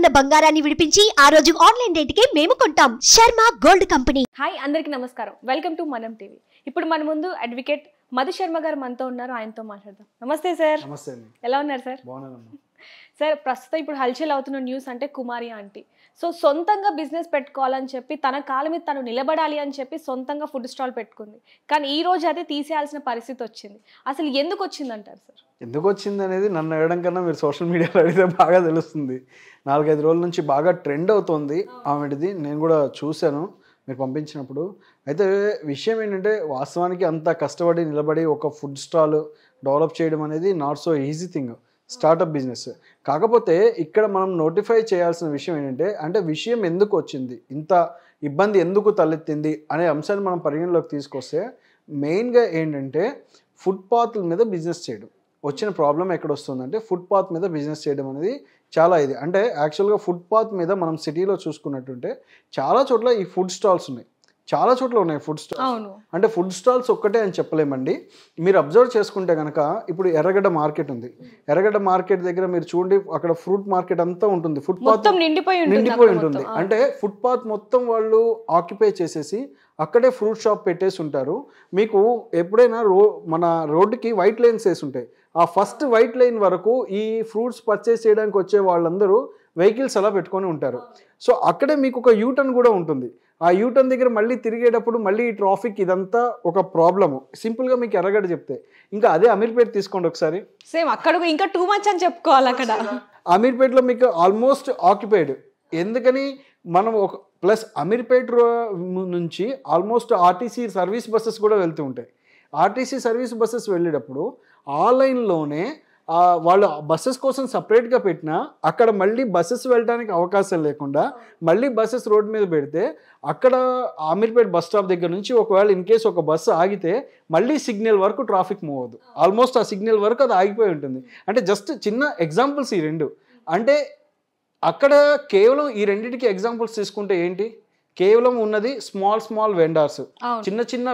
బంగారాన్ని విడిపించి ఆ రోజు ఆన్లైన్ రేటుకే మేము కొంటాం. Sharma gold company. హాయ్, అందరికీ నమస్కారం. Welcome to Manam TV. ఇప్పుడు మన ముందు అడ్వకేట్ మధు శర్మ గారు మనతో ఉన్నారు. ఆయనతో మాట్లాడదాం. నమస్తే సార్. నమస్తే అండి. ఎలా ఉన్నారు సార్? బాగున్నానమ్మా. సార్, ప్రస్తుతం ఇప్పుడు హల్చల్ అవుతున్న న్యూస్ అంటే కుమారి ఆంటీ సొంతంగా బిజినెస్ పెట్టుకోవాలని చెప్పి తన కాళ్ళ మీద తను నిలబడాలి అని చెప్పి సొంతంగా ఫుడ్ స్టాల్ పెట్టుకుంది. కానీ ఈ రోజు అది తీసేయాల్సిన పరిస్థితి వచ్చింది. అసలు ఎందుకు వచ్చింది అంటారు సార్? ఎందుకు వచ్చింది అనేది నన్ను అడగడం కన్నా మీరు సోషల్ మీడియాలో అడిగితే బాగా తెలుస్తుంది. 4-5 రోజుల నుంచి బాగా ట్రెండ్ అవుతుంది ఆమెది. నేను కూడా చూశాను మీరు పంపించినప్పుడు. అయితే విషయం ఏంటంటే, వాస్తవానికి అంత కష్టపడి నిలబడి ఒక ఫుడ్ స్టాల్ డెవలప్ చేయడం అనేది not so easy thing, startup business. కాకపోతే ఇక్కడ మనం నోటిఫై చేయాల్సిన విషయం ఏంటంటే, అంటే విషయం ఎందుకు వచ్చింది, ఇంత ఇబ్బంది ఎందుకు తలెత్తింది అనే అంశాన్ని మనం పరిగణలోకి తీసుకొస్తే, మెయిన్గా ఏంటంటే ఫుట్పాత్ల మీద బిజినెస్ చేయడం. వచ్చిన ప్రాబ్లం ఎక్కడ వస్తుందంటే, ఫుట్పాత్ మీద బిజినెస్ చేయడం అనేది చాలా ఇది. అంటే యాక్చువల్గా ఫుట్పాత్ మీద మనం సిటీలో చూసుకున్నట్టుంటే చాలా చోట్ల ఈ ఫుడ్ స్టాల్స్ ఉన్నాయి, చాలా చోట్ల ఉన్నాయి ఫుడ్ స్టాల్స్. అంటే ఫుడ్ స్టాల్స్ ఒక్కటే అని చెప్పలేమండి. మీరు అబ్జర్వ్ చేసుకుంటే కనుక, ఇప్పుడు ఎర్రగడ్డ మార్కెట్ ఉంది. ఎర్రగడ్డ మార్కెట్ దగ్గర మీరు చూడండి, అక్కడ ఫ్రూట్ మార్కెట్ అంతా ఉంటుంది, ఫుట్పాత్ నిండిపోయి ఉంటుంది. అంటే ఫుట్పాత్ మొత్తం వాళ్ళు ఆక్యుపై చేసేసి అక్కడే ఫ్రూట్ షాప్ పెట్టేసి ఉంటారు. మీకు ఎప్పుడైనా మన రోడ్డుకి వైట్ లైన్స్ వేసి ఉంటాయి. ఆ ఫస్ట్ వైట్ లైన్ వరకు ఈ ఫ్రూట్స్ పర్చేస్ చేయడానికి వచ్చే వాళ్ళందరూ వెహికల్స్ అలా పెట్టుకొని ఉంటారు. సో అక్కడే మీకు ఒక యూటర్న్ కూడా ఉంటుంది. ఆ యూటర్న్ దగ్గర మళ్ళీ తిరిగేటప్పుడు మళ్ళీ ఈ ట్రాఫిక్, ఇదంతా ఒక ప్రాబ్లము. సింపుల్గా మీకు ఎర్రగడ్డ చెప్తే, ఇంకా అదే అమీర్పేట తీసుకోండి ఒకసారి, సేమ్ అక్కడ ఇంకా టూ మచ్ అని చెప్పుకోవాలి. అక్కడ అమీర్పేటలో మీకు ఆల్మోస్ట్ ఆక్యుపైడ్. ఎందుకని మనం ఒక ప్లస్ అమీర్పేట నుంచి ఆల్మోస్ట్ ఆర్టీసీ సర్వీస్ బస్సెస్ కూడా వెళ్తూ ఉంటాయి. ఆర్టీసీ సర్వీస్ బస్సెస్ వెళ్ళేటప్పుడు ఆ లైన్లోనే వాళ్ళు బస్సెస్ కోసం సపరేట్గా పెట్టినా అక్కడ మళ్ళీ బస్సెస్ వెళ్ళడానికి అవకాశం లేకుండా మళ్ళీ బస్సెస్ రోడ్ మీద పెడితే, అక్కడ అమీర్పేట బస్ స్టాప్ దగ్గర నుంచి ఒకవేళ ఇన్ కేసు ఒక బస్సు ఆగితే మళ్ళీ సిగ్నల్ వరకు ట్రాఫిక్ మూవ్ అవ్వదు. ఆల్మోస్ట్ ఆ సిగ్నల్ వరకు అది ఆగిపోయి ఉంటుంది. అంటే జస్ట్ చిన్న ఎగ్జాంపుల్స్ ఈ రెండు. అంటే అక్కడ కేవలం ఈ రెండింటికి ఎగ్జాంపుల్స్ తీసుకుంటే ఏంటి, కేవలం ఉన్నది స్మాల్ వెండర్స్, చిన్న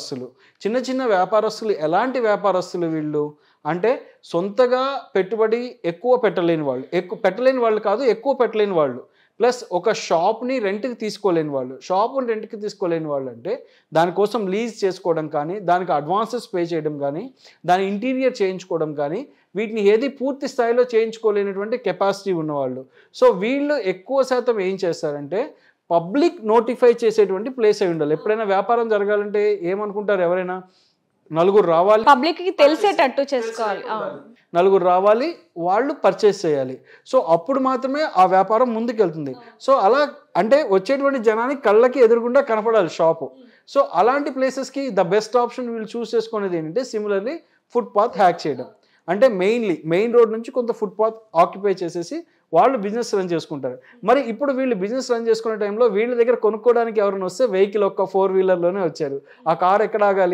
వ్యాపారస్తులు. ఎలాంటి వ్యాపారస్తులు వీళ్ళు అంటే, సొంతగా పెట్టుబడి ఎక్కువ పెట్టలేని వాళ్ళు కాదు, ఎక్కువ పెట్టలేని వాళ్ళు. ప్లస్ ఒక షాప్ని రెంట్కి తీసుకోలేని వాళ్ళు అంటే దానికోసం లీజ్ చేసుకోవడం కానీ, దానికి అడ్వాన్సెస్ పే చేయడం కానీ, దాని ఇంటీరియర్ చేయించుకోవడం కానీ, వీటిని ఏది పూర్తి స్థాయిలో చేయించుకోలేనటువంటి కెపాసిటీ ఉన్నవాళ్ళు. సో వీళ్ళు ఎక్కువ శాతం ఏం చేస్తారంటే, పబ్లిక్ నోటిఫై చేసేటువంటి ప్లేస్ అయి ఉండాలి. ఎప్పుడైనా వ్యాపారం జరగాలంటే ఏమనుకుంటారు ఎవరైనా, నలుగురు రావాలి, పబ్లిక్ కి తెలిసేటట్టు చేసుకోవాలి, నలుగురు రావాలి, వాళ్ళు పర్చేస్ చేయాలి. సో అప్పుడు మాత్రమే ఆ వ్యాపారం ముందుకెళ్తుంది. సో అలా అంటే వచ్చేటువంటి జనానికి కళ్ళకి ఎదురుగుండా కనపడాలి షాపు. సో అలాంటి ప్లేసెస్కి ద బెస్ట్ ఆప్షన్ వీళ్ళు చూస్ చేసుకునేది ఏంటంటే, సిమిలర్లీ ఫుట్పాత్ హ్యాక్ చేయడం. అంటే మెయిన్ రోడ్ నుంచి కొంత ఫుట్పాత్ ఆక్యుపై చేసేసి వాళ్ళు బిజినెస్ రన్ చేసుకుంటారు. మరి ఇప్పుడు వీళ్ళు బిజినెస్ రన్ చేసుకునే టైంలో వీళ్ళ దగ్గర కొనుక్కోవడానికి ఎవరైనా వస్తే వెహికల్ ఒక్క 4-వీలర్లోనే వచ్చారు. ఆ కార్ ఎక్కడ ఆగాలి,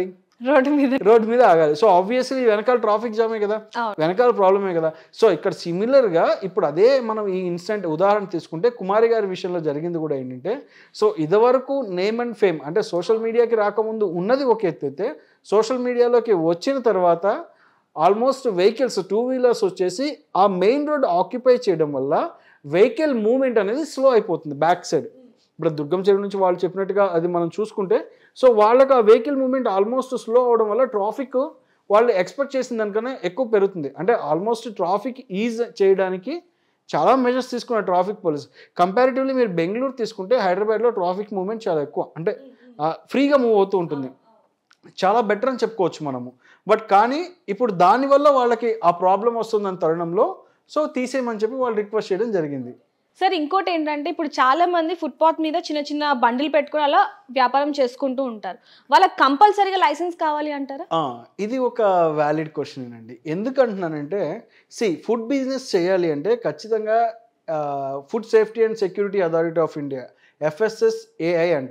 రోడ్ మీద ఆగాలి. సో ఆబ్వియస్లీ వెనకాల ట్రాఫిక్ జామే కదా, వెనకాల ప్రాబ్లమే కదా. సో ఇక్కడ సిమిలర్గా ఇప్పుడు అదే మనం ఈ ఇన్స్టెంట్ ఉదాహరణ తీసుకుంటే, కుమారి గారి విషయంలో జరిగింది కూడా ఏంటంటే, సో ఇదివరకు నేమ్ అండ్ ఫేమ్ అంటే సోషల్ మీడియాకి రాకముందు ఉన్నది ఒక ఎత్తు అయితే, సోషల్ మీడియాలోకి వచ్చిన తర్వాత ఆల్మోస్ట్ వెహికల్స్ 2-వీలర్స్ వచ్చేసి ఆ మెయిన్ రోడ్ ఆక్యుపై చేయడం వల్ల వెహికల్ మూవ్మెంట్ అనేది స్లో అయిపోతుంది బ్యాక్ సైడ్. ఇప్పుడు దుర్గం చెరువు నుంచి వాళ్ళు చెప్పినట్టుగా అది మనం చూసుకుంటే, సో వాళ్ళకి ఆ వెహికల్ మూవ్మెంట్ ఆల్మోస్ట్ స్లో అవడం వల్ల ట్రాఫిక్ వాళ్ళు ఎక్స్పెక్ట్ చేసిన దానికన్నా ఎక్కువ పెరుగుతుంది. అంటే ఆల్మోస్ట్ ట్రాఫిక్ ఈజ్ చేయడానికి చాలా మెజర్స్ తీసుకున్నారు ట్రాఫిక్ పోలీస్. కంపారిటివ్లీ మీరు బెంగళూరు తీసుకుంటే, హైదరాబాద్లో ట్రాఫిక్ మూవ్మెంట్ చాలా ఎక్కువ, అంటే ఫ్రీగా మూవ్ అవుతూ ఉంటుంది, చాలా బెటర్ అని చెప్పుకోవచ్చు మనము. బట్ కానీ ఇప్పుడు దానివల్ల వాళ్ళకి ఆ ప్రాబ్లం వస్తుందని తరుణంలో సో తీసేయమని చెప్పి వాళ్ళు రిక్వెస్ట్ చేయడం జరిగింది. సార్, ఇంకోటి ఏంటంటే, ఇప్పుడు చాలా మంది ఫుట్పాత్ మీద చిన్న బండిలు పెట్టుకుని అలా వ్యాపారం చేసుకుంటూ ఉంటారు. వాళ్ళకి కంపల్సరీగా లైసెన్స్ కావాలి అంటారా? ఇది ఒక వ్యాలిడ్ క్వశ్చన్ అండి. ఎందుకు అంటున్నానంటే, ఫుడ్ బిజినెస్ చేయాలి అంటే ఖచ్చితంగా food safety and security authority of India, FSSAI అంటాం.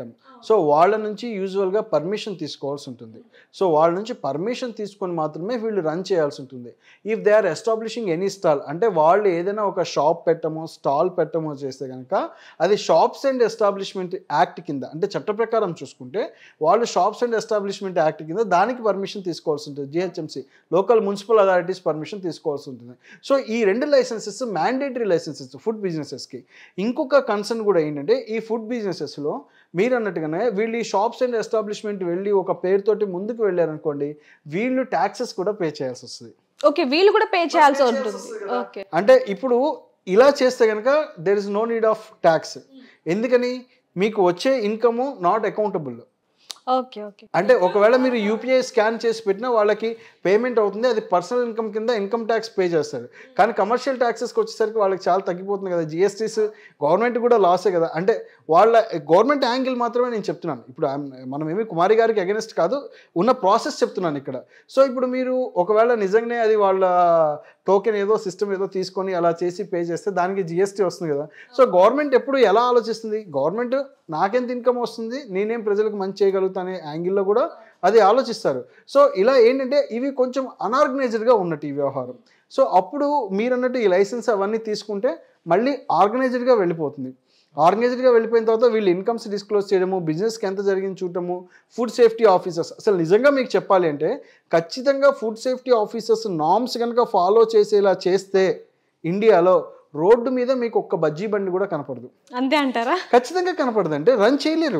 సో వాళ్ళ నుంచి యూజువల్గా పర్మిషన్ తీసుకోవాల్సి ఉంటుంది. సో వాళ్ళ నుంచి పర్మిషన్ తీసుకొని మాత్రమే వీళ్ళు రన్ చేయాల్సి ఉంటుంది. If they are establishing any stall, అంటే వాళ్ళు ఏదైనా ఒక షాప్ పెట్టమో స్టాల్ పెట్టమో చేస్తే కనుక అది షాప్స్ అండ్ ఎస్టాబ్లిష్మెంట్ యాక్ట్ కింద, అంటే చట్ట ప్రకారం చూసుకుంటే వాళ్ళు షాప్స్ అండ్ ఎస్టాబ్లిష్మెంట్ యాక్ట్ కింద దానికి పర్మిషన్ తీసుకోవాల్సి ఉంటుంది. GHMC local municipal authorities permission తీసుకోవాల్సి ఉంటుంది. సో ఈ 2 లైసెన్సెస్ మ్యాండేటరీ లైసెన్సెస్ ఫుడ్ బిజినెసెస్కి. ఇంకొక కన్సర్న్ కూడా ఏంటంటే ఈ ఫుడ్ బిజినెసెస్లో మీరు అన్నట్టుగానే వీళ్ళు ఈ షాప్స్ అండ్ ఎస్టాబ్లిష్మెంట్ వెళ్ళి ఒక పేరుతోటి ముందుకు వెళ్ళారనుకోండి, వీళ్ళు ట్యాక్సెస్ కూడా పే చేయాల్సి వస్తుంది. ఓకే, వీళ్ళు కూడా పే చేయాల్సి ఉంటుంది. ఓకే, అంటే ఇప్పుడు ఇలా చేస్తే కనుక there is no need of tax. ఎందుకని? మీకు వచ్చే income not accountable. Okay okay, అంటే ఒకవేళ మీరు యూపీఐ స్కాన్ చేసి పెట్టినా వాళ్ళకి పేమెంట్ అవుతుంది, అది పర్సనల్ ఇన్కమ్ కింద ఇన్కమ్ ట్యాక్స్ పే చేస్తారు. కానీ కమర్షియల్ ట్యాక్సెస్కి వచ్చేసరికి వాళ్ళకి చాలా తగ్గిపోతుంది కదా. జిఎస్టీస్ గవర్నమెంట్ కూడా లాసే కదా. అంటే వాళ్ళ గవర్నమెంట్ యాంగిల్ మాత్రమే నేను చెప్తున్నాను. ఇప్పుడు మనం ఏమి కుమారి గారికి అగెనిస్ట్ కాదు, ఉన్న ప్రాసెస్ చెప్తున్నాను ఇక్కడ. సో ఇప్పుడు మీరు ఒకవేళ నిజంగానే అది వాళ్ళ టోకెన్ ఏదో సిస్టమ్ ఏదో తీసుకొని అలా చేసి పే చేస్తే దానికి జిఎస్టీ వస్తుంది కదా. సో గవర్నమెంట్ ఎప్పుడు ఎలా ఆలోచిస్తుంది? గవర్నమెంట్ నాకెంత ఇన్కమ్ వస్తుంది, నేనేం ప్రజలకు మంచి చేయగలుగుతా అనే యాంగిల్లో కూడా అది ఆలోచిస్తారు. సో ఇలా ఏంటంటే ఇవి కొంచెం అన్ఆర్గనైజ్డ్గా ఉన్నట్టు ఈ వ్యవహారం. సో అప్పుడు మీరు అన్నట్టు ఈ లైసెన్స్ అవన్నీ తీసుకుంటే మళ్ళీ ఆర్గనైజ్డ్గా వెళ్ళిపోతుంది. ఆర్గనైజ్డ్గా వెళ్ళిపోయిన తర్వాత వీళ్ళు ఇన్కమ్స్ డిస్క్లోజ్ చేయడము, బిజినెస్కి ఎంత జరిగింది చూడటము, ఫుడ్ సేఫ్టీ ఆఫీసర్స్ అసలు నిజంగా మీకు చెప్పాలి అంటే ఖచ్చితంగా ఫుడ్ సేఫ్టీ ఆఫీసర్స్ నార్మ్స్ కనుక ఫాలో చేసేలా చేస్తే ఇండియాలో రోడ్డు మీద మీకు ఒక్క బజ్జీ బండి కూడా కనపడదు. అంతే అంటారా? ఖచ్చితంగా కనపడదు. అంటే రన్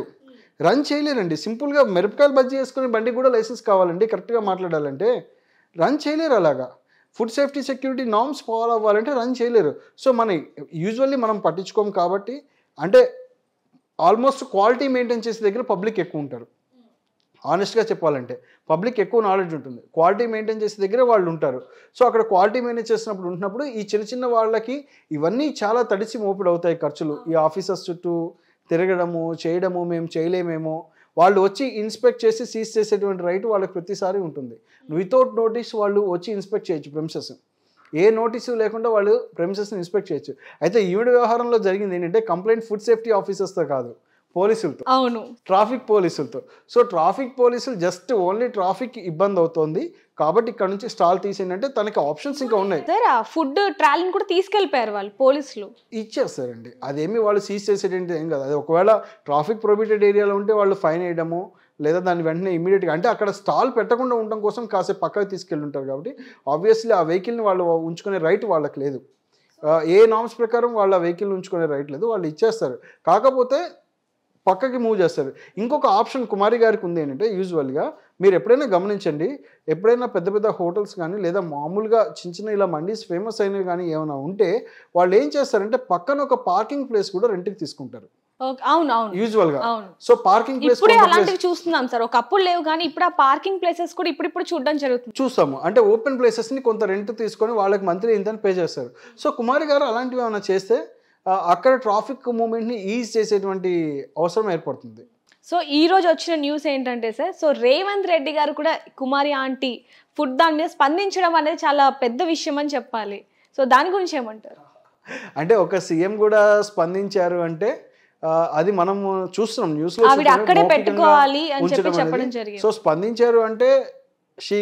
చేయలేరండి. సింపుల్గా మిరపకాయలు బజ్జీ వేసుకునే బండికి కూడా లైసెన్స్ కావాలండి. కరెక్ట్గా మాట్లాడాలంటే రన్ చేయలేరు. అలాగా food safety security norms follow అవ్వాలంటే రన్ చేయలేరు. సో యూజువల్లీ మనం పట్టించుకోము కాబట్టి, అంటే ఆల్మోస్ట్ క్వాలిటీ మెయింటైన్ చేసే దగ్గర పబ్లిక్ ఎక్కువ ఉంటారు. ఆనెస్ట్గా చెప్పాలంటే పబ్లిక్ ఎక్కువ నాలెడ్జ్ ఉంటుంది, క్వాలిటీ మెయింటైన్ చేసే దగ్గర వాళ్ళు ఉంటారు. సో అక్కడ క్వాలిటీ మెయింటైన్ చేసినప్పుడు ఉంటున్నప్పుడు ఈ చిన్న వాళ్ళకి ఇవన్నీ చాలా తడిసి మోపిడి అవుతాయి ఖర్చులు. ఈ ఆఫీసర్స్ చుట్టూ తిరగడము చేయడము, మేము చేయలేమేమో, వాళ్ళు వచ్చి ఇన్స్పెక్ట్ చేసి సీజ్ చేసేటువంటి రైట్ వాళ్ళకి ప్రతిసారి ఉంటుంది. వితౌట్ నోటీస్ వాళ్ళు వచ్చి ఇన్స్పెక్ట్ చేయొచ్చు ప్రెమిసెస్. ఏ నోటీసు లేకుండా వాళ్ళు ప్రెమిసెస్ని ఇన్స్పెక్ట్ చేయొచ్చు. అయితే ఈవిడ వ్యవహారంలో జరిగింది ఏంటంటే కంప్లైంట్ ఫుడ్ సేఫ్టీ ఆఫీసర్స్తో కాదు, పోలీసులతో, అవును, ట్రాఫిక్ పోలీసులతో. సో ట్రాఫిక్ పోలీసులు జస్ట్ ఓన్లీ ట్రాఫిక్ ఇబ్బంది అవుతోంది కాబట్టి ఇక్కడ నుంచి స్టాల్ తీసేయండి, తనకి ఆప్షన్స్ ఇంకా ఉన్నాయి. ఫుడ్ ట్రాలీని కూడా తీసుకెళ్ళిపోయారు వాళ్ళు పోలీసులు, ఇచ్చేస్తారండి. అదేమి వాళ్ళు సీజ్ చేసేటంటే ఏం కదా. అది ఒకవేళ ట్రాఫిక్ ప్రొహిబిటెడ్ ఏరియాలో ఉంటే వాళ్ళు ఫైన్ వేయడము, లేదా దాన్ని వెంటనే ఇమీడియట్గా, అంటే అక్కడ స్టాల్ పెట్టకుండా ఉండడం కోసం కాసేపు పక్కకి తీసుకెళ్ళి ఉంటారు కాబట్టి ఆబ్వియస్లీ ఆ వెహికల్ని వాళ్ళు ఉంచుకునే రైట్ వాళ్ళకి లేదు. ఏ నామ్స్ ప్రకారం వాళ్ళ వెహికల్ని ఉంచుకునే రైట్ లేదు, వాళ్ళు ఇచ్చేస్తారు. కాకపోతే పక్కకి మూవ్ చేస్తారు. ఇంకొక ఆప్షన్ కుమారి గారికి ఉంది ఏంటంటే, యూజువల్గా మీరు ఎప్పుడైనా గమనించండి, ఎప్పుడైనా పెద్ద పెద్ద హోటల్స్ కానీ లేదా మామూలుగా చిన్న ఇలా మండీస్ ఫేమస్ అయినవి కానీ ఏమైనా ఉంటే వాళ్ళు ఏం చేస్తారంటే పక్కన ఒక పార్కింగ్ ప్లేస్ కూడా రెంట్కి తీసుకుంటారు. యూజువల్ గా. సో పార్కింగ్ ప్లేస్ అలాంటివి చూస్తున్నాం సార్. ఒకప్పుడు లేవు కానీ ఇప్పుడు ఆ పార్కింగ్ ప్లేసెస్ కూడా ఇప్పుడు చూడడం జరుగుతుంది. చూస్తాము. అంటే ఓపెన్ ప్లేసెస్ ని కొంత రెంట్ తీసుకొని వాళ్ళకి మంత్లీ ఇంత పే చేస్తారు. సో కుమారి గారు అలాంటివి ఏమైనా చేస్తే అక్కడ ట్రాఫిక్ మూవ్మెంట్ ని ఈజ్ చేసేటువంటి అవసరం ఏర్పడుతుంది. సో ఈ రోజు వచ్చిన న్యూస్ ఏంటంటే సార్, సో రేవంత్ రెడ్డి గారు కూడా కుమారి ఆంటీ ఫుడ్ దాని మీద స్పందించడం అనేది చాలా పెద్ద విషయం అని చెప్పాలి. సో దాని గురించి ఏమంటారు? అంటే ఒక సీఎం కూడా స్పందించారు అంటే అది మనం చూస్తున్నాం న్యూస్ లో, అక్కడే పెట్టుకోవాలి అని చెప్పి చెప్పడం జరిగింది. సో స్పందించారు అంటే she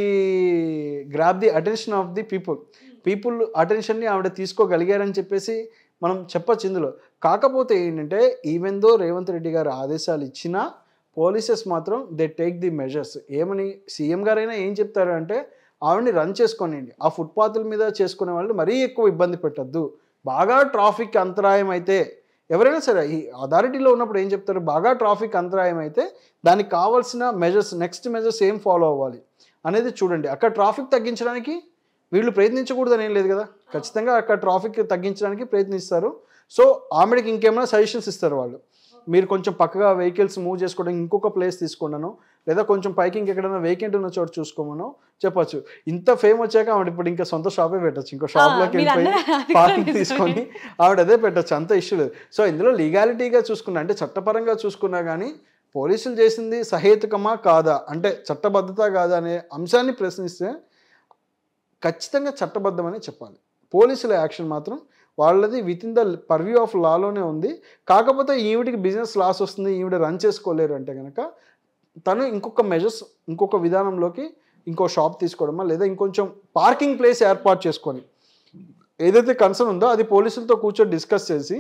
grab the attention of the people attention ని ఆవిడ తీసుకోగలిగారని చెప్పేసి మనం చెప్పచ్చు ఇందులో. కాకపోతే ఏంటంటే ఈవెన్ దో రేవంత్ రెడ్డి గారు ఆదేశాలు ఇచ్చినా పోలీసెస్ మాత్రం దే టేక్ ది మెజర్స్. ఏమని సీఎం గారైనా ఏం చెప్తారు అంటే ఆవిడని రన్ చేసుకోనండి, ఆ ఫుట్పాత్ల మీద చేసుకునే వాళ్ళు మరీ ఎక్కువ ఇబ్బంది పెట్టద్దు, బాగా ట్రాఫిక్ అంతరాయం అయితే ఎవరైనా సరే ఈ అథారిటీలో ఉన్నప్పుడు ఏం చెప్తారు, బాగా ట్రాఫిక్ అంతరాయం అయితే దానికి కావాల్సిన మెజర్స్, నెక్స్ట్ మెజర్స్ ఏం ఫాలో అవ్వాలి అనేది చూడండి. అక్కడ ట్రాఫిక్ తగ్గించడానికి వీళ్ళు ప్రయత్నించకూడదని ఏం లేదు కదా, ఖచ్చితంగా అక్కడ ట్రాఫిక్ తగ్గించడానికి ప్రయత్నిస్తారు. సో ఆమెడికి ఇంకేమైనా సజెషన్స్ ఇస్తారు వాళ్ళు, మీరు కొంచెం పక్కగా వెహికల్స్ మూవ్ చేసుకోవడానికి ఇంకొక ప్లేస్ తీసుకున్నాను, లేదా కొంచెం పైకి ఇంకెక్కడైనా వేకెంట్ ఉన్న చోటు చూసుకోమనో చెప్పచ్చు. ఇంత ఫేమ్ వచ్చాక ఆవిడ ఇప్పుడు ఇంకా సొంత షాపే పెట్టచ్చు, ఇంకో షాప్లోకి వెళ్ళిపోయి పార్కింగ్ తీసుకొని ఆవిడ అదే పెట్టచ్చు, అంత ఇష్యూ లేదు. సో ఇందులో లీగాలిటీగా చూసుకున్నా, అంటే చట్టపరంగా చూసుకున్నా కానీ పోలీసులు చేసింది సహేతుకమా కాదా, అంటే చట్టబద్ధత కాదా అనే అంశాన్ని ప్రశ్నిస్తే ఖచ్చితంగా చట్టబద్ధమని చెప్పాలి. పోలీసుల యాక్షన్ మాత్రం వాళ్ళది within the purview of లాలోనే ఉంది. కాకపోతే ఈవిడికి బిజినెస్ లాస్ వస్తుంది, ఈవిడ రన్ చేసుకోలేరు అంటే కనుక తను ఇంకొక మెజర్స్, ఇంకొక విధానంలోకి ఇంకో షాప్ తీసుకోవడమా, లేదా ఇంకొంచెం పార్కింగ్ ప్లేస్ ఏర్పాటు చేసుకొని ఏదైతే కన్సర్న్ ఉందో అది పోలీసులతో కూర్చొని డిస్కస్ చేసి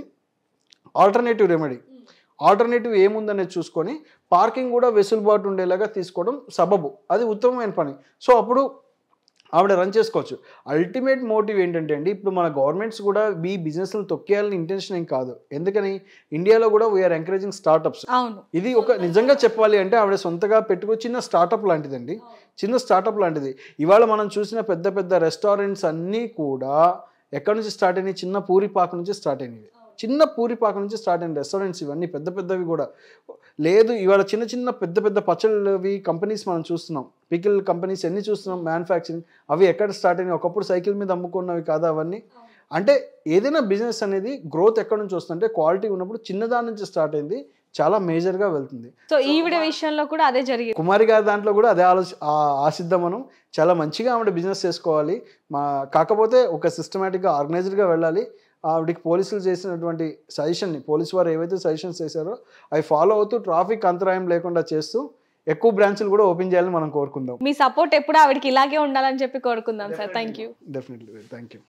ఆల్టర్నేటివ్ ఏముందనేది చూసుకొని పార్కింగ్ కూడా వెసులుబాటు ఉండేలాగా తీసుకోవడం సబబు, అది ఉత్తమమైన పని. సో అప్పుడు ఆవిడ రన్ చేసుకోవచ్చు. అల్టిమేట్ మోటివ్ ఏంటంటే అండి, ఇప్పుడు మన గవర్నమెంట్స్ కూడా ఈ బిజినెస్లను తొక్కేయాలని ఇంటెన్షన్ ఏం కాదు. ఎందుకని ఇండియాలో కూడా వీఆర్ ఎంకరేజింగ్ స్టార్టప్స్. ఇది ఒక నిజంగా చెప్పాలి అంటే ఆవిడ సొంతగా పెట్టుకో చిన్న స్టార్టప్ లాంటిదండి, చిన్న స్టార్టప్ లాంటిది. ఇవాళ మనం చూసిన పెద్ద పెద్ద రెస్టారెంట్స్ అన్నీ కూడా ఎక్కడి నుంచి స్టార్ట్ అయినాయి, చిన్న పూరిపాక నుంచి స్టార్ట్ అయినవి, చిన్న పూరిపాక నుంచి స్టార్ట్ అయిన రెస్టారెంట్స్ ఇవన్నీ పెద్ద పెద్దవి కూడా లేదు. ఇవాళ చిన్న చిన్న పెద్ద పెద్ద పచ్చళ్ళవి కంపెనీస్ మనం చూస్తున్నాం, పికిల్ కంపెనీస్ ఎన్ని చూస్తున్నాం, మ్యానుఫ్యాక్చరింగ్, అవి ఎక్కడ స్టార్ట్ అయినాయి, ఒకప్పుడు సైకిల్ మీద అమ్ముకున్నవి కాదా అవన్నీ. అంటే ఏదైనా బిజినెస్ అనేది గ్రోత్ ఎక్కడి నుంచి వస్తుందంటే క్వాలిటీ ఉన్నప్పుడు చిన్నదాని నుంచి స్టార్ట్ అయింది, చాలా మేజర్గా వెళ్తుంది. సో ఈవిడ విషయంలో కూడా అదే జరిగింది. కుమారి గారి దాంట్లో కూడా అదే ఆశిద్దాం మనం. చాలా మంచిగా ఆవిడ బిజినెస్ చేసుకోవాలి, కాకపోతే ఒక సిస్టమేటిక్గా ఆర్గనైజ్డ్గా వెళ్ళాలి. ఆవిడకి పోలీసులు చేసినటువంటి సజెషన్ని, పోలీసు వారు ఏవైతే సజెషన్స్ చేశారో అవి ఫాలో అవుతూ ట్రాఫిక్ అంతరాయం లేకుండా చేస్తూ ఎక్కువ బ్రాంచ్లు కూడా ఓపెన్ చేయాలని మనం కోరుకుందాం. మీ సపోర్ట్ ఎప్పుడు ఆవిడకి ఇలాగే ఉండాలని చెప్పి కోరుకుందాం sir. Thank you. Definitely, thank you.